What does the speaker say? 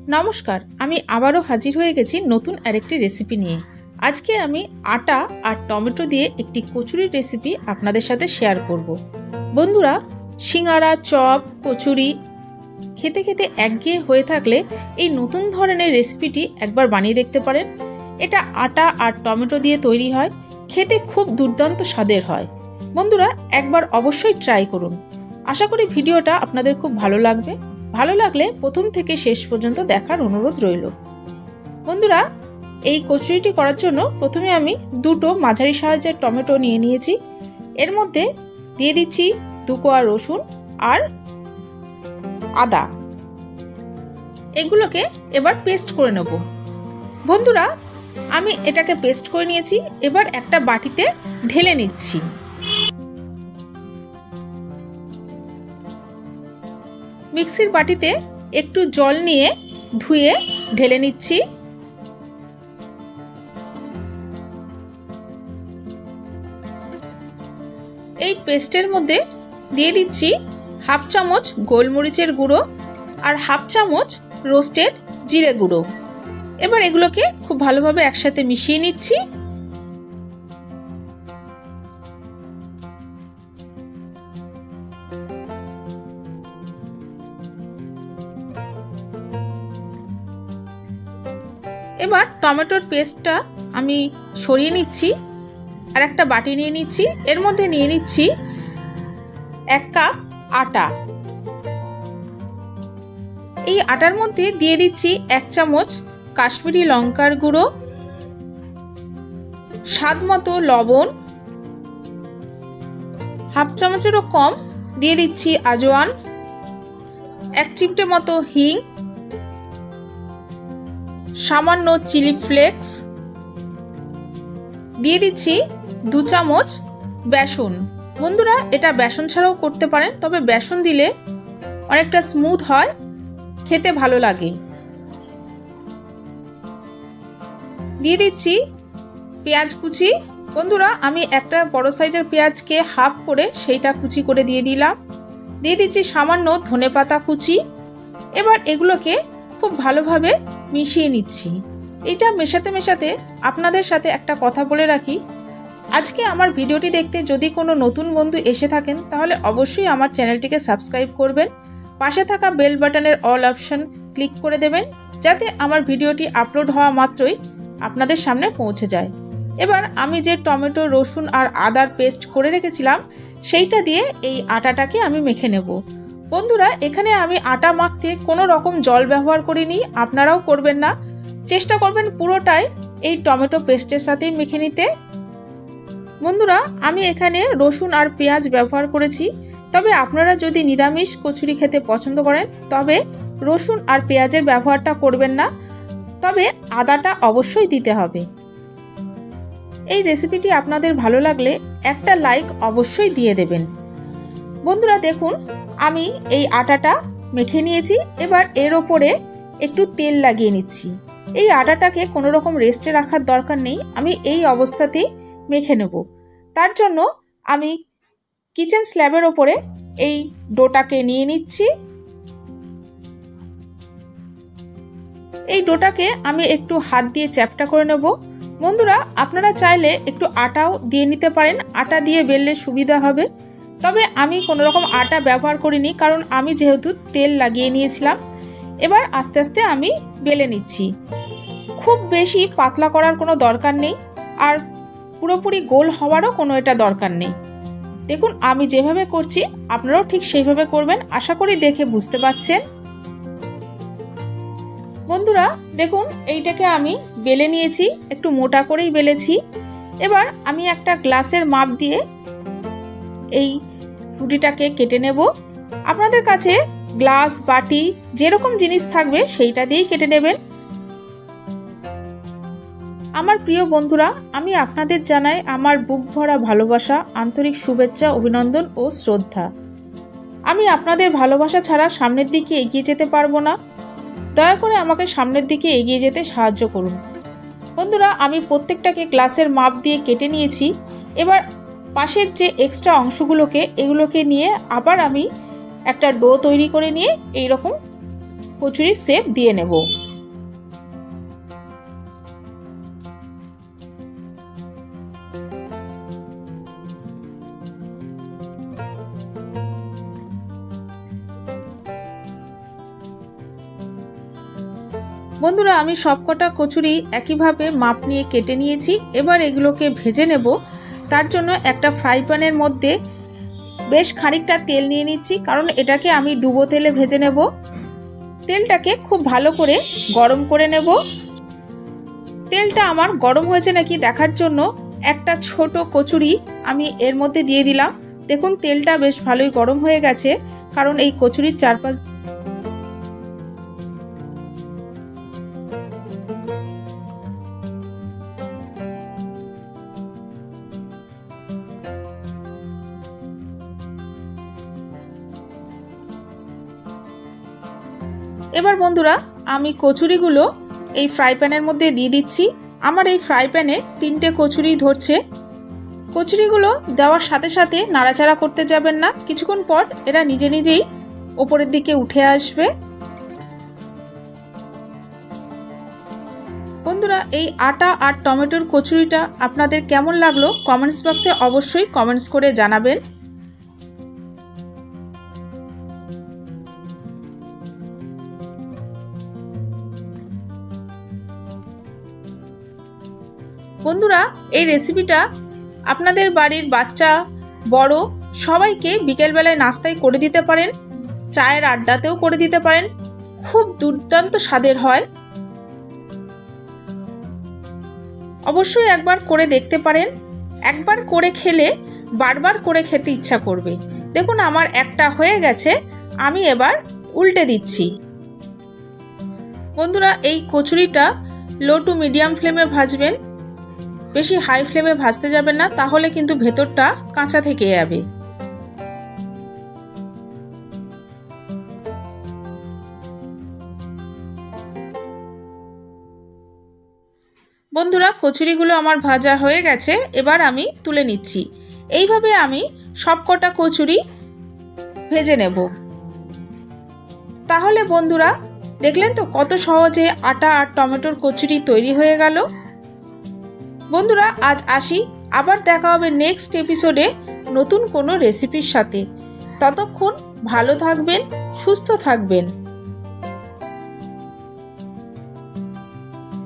নমস্কার, আমি আবারও হাজির হয়ে গেছি নতুন আরেকটি রেসিপি নিয়ে। আজকে আমি আটা আর টমেটো দিয়ে একটি কচুরি রেসিপি আপনাদের সাথে শেয়ার করব। বন্ধুরা, সিঙ্গারা, চপ, কচুরি খেতে খেতে একঘেয়ে হয়ে থাকলে এই নতুন ধরনের রেসিপিটি একবার বানিয়ে দেখতে পারেন। এটা আটা আর টমেটো দিয়ে তৈরি হয়, খেতে খুব দুর্দান্ত স্বাদের হয়। বন্ধুরা, একবার অবশ্যই ট্রাই করুন। আশা করি ভিডিওটা আপনাদের খুব ভালো লাগবে। ভালো লাগলে প্রথম থেকে শেষ পর্যন্ত দেখার অনুরোধ রইল। বন্ধুরা, এই কচুরিটি করার জন্য প্রথমে আমি দুটো মাঝারি সাইজের টমেটো নিয়ে নিয়েছি। এর মধ্যে দিয়ে দিচ্ছি 2 কোয়া রসুন আর আদা। এগুলোকে এবার পেস্ট করে নেব। বন্ধুরা, আমি এটাকে পেস্ট করে নিয়েছি। এবার একটা বাটিতে ঢেলে নিচ্ছি। মিক্সির বাটিতে একটু জল নিয়ে ধুয়ে ঢেলে নিচ্ছি। এই পেস্টের মধ্যে দিয়ে দিচ্ছি 1/2 চামচ গোলমরিচের গুঁড়ো আর 1/2 চামচ রোস্টেড জিরে গুঁড়ো। এবার এগুলোকে খুব ভালোভাবে একসাথে মিশিয়ে নিচ্ছি। এবার টমেটোর পেস্টটা আমি সরিয়ে নিচ্ছি আর একটা বাটি নিয়ে নিচ্ছি। এর মধ্যে নিয়ে নিচ্ছি 1 কাপ আটা। এই আটার মধ্যে দিয়ে দিচ্ছি 1 চামচ কাশ্মীরি লঙ্কার গুঁড়ো, স্বাদ মতো লবণ, 1/2 চামচেরও কম দিয়ে দিচ্ছি আজওয়ান, 1 চিমটে মতো হিং, সামান্য চিলি ফ্লেক্স, দিয়ে দিচ্ছি 2 চামচ বেসন। বন্ধুরা, এটা বেসন ছাড়াও করতে পারেন, তবে বেসন দিলে অনেকটা স্মুথ হয়, খেতে ভালো লাগে। দিয়ে দিচ্ছি পেঁয়াজ কুচি। বন্ধুরা, আমি একটা বড় সাইজের পেঁয়াজকে হাফ করে সেইটা কুচি করে দিয়ে দিলাম। দিয়ে দিচ্ছি সামান্য ধনেপাতা কুচি। এবার এগুলোকে খুব ভালোভাবে মিশিয়ে নিচ্ছি। এটা মেশাতে মেশাতে আপনাদের সাথে একটা কথা বলে রাখি, আজকে আমার ভিডিওটি দেখতে যদি কোনো নতুন বন্ধু এসে থাকেন তাহলে অবশ্যই আমার চ্যানেলটিকে সাবস্ক্রাইব করবেন। পাশে থাকা বেল বাটনের অল অপশন ক্লিক করে দেবেন, যাতে আমার ভিডিওটি আপলোড হওয়া মাত্রই আপনাদের সামনে পৌঁছে যায়। এবার আমি যে টমেটো, রসুন আর আদার পেস্ট করে রেখেছিলাম সেইটা দিয়ে এই আটাটাকে আমি মেখে নেব। বন্ধুরা, এখানে আমি আটা মাখতে কোনো রকম জল ব্যবহার করিনি, আপনারাও করবেন না। চেষ্টা করবেন পুরোটাই এই টমেটো পেস্টের সাথেই মেখে নিতে। বন্ধুরা, আমি এখানে রসুন আর পেঁয়াজ ব্যবহার করেছি, তবে আপনারা যদি নিরামিষ কচুরি খেতে পছন্দ করেন তবে রসুন আর পেঁয়াজের ব্যবহারটা করবেন না, তবে আদাটা অবশ্যই দিতে হবে। এই রেসিপিটি আপনাদের ভালো লাগলে একটা লাইক অবশ্যই দিয়ে দেবেন। বন্ধুরা, দেখুন আমি এই আটাটা মেখে নিয়েছি। এবার এর ওপরে একটু তেল লাগিয়ে নিচ্ছি। এই আটাটাকে কোনো রকম রেস্টে রাখার দরকার নেই, আমি এই অবস্থাতেই মেখে নেব। তার জন্য আমি কিচেন স্ল্যাবের ওপরে এই ডোটাকে নিয়ে নিচ্ছি। এই ডোটাকে আমি একটু হাত দিয়ে চ্যাপটা করে নেব। বন্ধুরা, আপনারা চাইলে একটু আটাও দিয়ে নিতে পারেন, আটা দিয়ে বেললে সুবিধা হবে। তবে আমি কোনো রকম আটা ব্যবহার করিনি, কারণ আমি যেহেতু তেল লাগিয়ে নিয়েছিলাম। এবার আস্তে আস্তে আমি বেলে নিচ্ছি। খুব বেশি পাতলা করার কোনো দরকার নেই, আর পুরোপুরি গোল হওয়ারও কোনো এটা দরকার নেই। দেখুন আমি যেভাবে করছি আপনারাও ঠিক সেইভাবে করবেন, আশা করি দেখে বুঝতে পারছেন। বন্ধুরা, দেখুন এইটাকে আমি বেলে নিয়েছি, একটু মোটা করেই বেলেছি। এবার আমি একটা গ্লাসের মাপ দিয়ে এই রুটিটাকে কেটে নেব। আপনাদের কাছে গ্লাস, বাটি যেরকম জিনিস থাকবে সেইটা দিয়েই কেটে নেবেন। আমার প্রিয় বন্ধুরা, আমি আপনাদের জানাই আমার বুক ভরা ভালোবাসা, আন্তরিক শুভেচ্ছা, অভিনন্দন ও শ্রদ্ধা। আমি আপনাদের ভালোবাসা ছাড়া সামনের দিকে এগিয়ে যেতে পারবো না। দয়া করে আমাকে সামনের দিকে এগিয়ে যেতে সাহায্য করুন। বন্ধুরা, আমি প্রত্যেকটাকে গ্লাসের মাপ দিয়ে কেটে নিয়েছি। এবার পাশের যে এক্সট্রা অংশগুলোকে এগুলোকে নিয়ে আবার আমি একটা ডো তৈরি করে নিয়ে এই রকম কচুরির শেপ দিয়ে নেব। বন্ধুরা, আমি সবকটা কচুরি একইভাবে মাপ নিয়ে কেটে নিয়েছি। এবার এগুলোকে ভেজে নেব। তার জন্য একটা ফ্রাই প্যানের মধ্যে বেশ খানিকটা তেল নিয়ে নিচ্ছি, কারণ এটাকে আমি ডুবো তেলে ভেজে নেব। তেলটাকে খুব ভালো করে গরম করে নেব। তেলটা আমার গরম হয়েছে নাকি দেখার জন্য একটা ছোট কচুরি আমি এর মধ্যে দিয়ে দিলাম। দেখুন তেলটা বেশ ভালোই গরম হয়ে গেছে, কারণ এই কচুরির চারপাশ এবার বন্ধুরা আমি কচুরিগুলো এই ফ্রাই প্যানের মধ্যে দিয়ে দিচ্ছি। আমার এই ফ্রাই প্যানে 3টে কচুরি ধরছে। কচুরিগুলো দেওয়ার সাথে সাথে নাড়াচাড়া করতে যাবেন না, কিছুক্ষণ পর এরা নিজে নিজেই ওপরের দিকে উঠে আসবে। বন্ধুরা, এই আটা আর টমেটোর কচুরিটা আপনাদের কেমন লাগলো কমেন্টস বক্সে অবশ্যই কমেন্টস করে জানাবেন। বন্ধুরা, এই রেসিপিটা আপনাদের বাড়ির বাচ্চা বড় সবাইকে বিকেলবেলায় নাস্তায় করে দিতে পারেন, চায়ের আড্ডাতেও করে দিতে পারেন। খুব দুর্দান্ত স্বাদের হয়। অবশ্যই একবার করে দেখতে পারেন। একবার করে খেলে বারবার করে খেতে ইচ্ছা করবে। দেখুন আমার একটা হয়ে গেছে, আমি এবার উল্টে দিচ্ছি। বন্ধুরা, এই কচুরিটা লো টু মিডিয়াম ফ্লেমে ভাজবেন, বেশি হাই ফ্লেমে ভাজতে যাবেন না, তাহলে কিন্তু ভেতরটা কাঁচা থেকে যাবে। বন্ধুরা, কচুরিগুলো আমার ভাজা হয়ে গেছে, এবার আমি তুলে নিচ্ছি। এইভাবে আমি সবকটা কচুরি ভেজে নেব। তাহলে বন্ধুরা দেখলেন তো কত সহজে আটা আর টমেটোর কচুরি তৈরি হয়ে গেল। বন্ধুরা, আজ আসি, আবার দেখা হবে নেক্সট এপিসোডে নতুন কোনো রেসিপির সাথে। ততক্ষণ ভালো থাকবেন, সুস্থ থাকবেন।